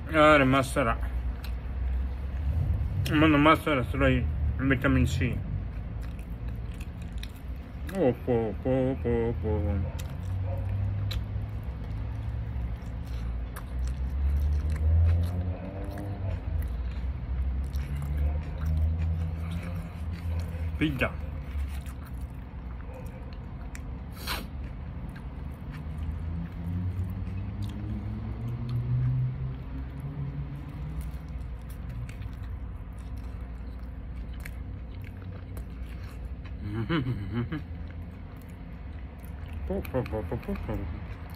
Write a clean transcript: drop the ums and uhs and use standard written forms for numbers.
الماسترة من الماسترة سلوي فيتامين سي أوه بو بو بو بو بيتزا po po po po po po